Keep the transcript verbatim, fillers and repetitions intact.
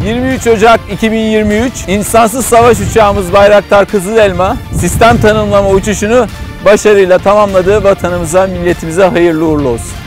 yirmi üç Ocak iki bin yirmi üç insansız savaş uçağımız Bayraktar Kızılelma sistem tanımlama uçuşunu başarıyla tamamladığı vatanımıza, milletimize hayırlı uğurlu olsun.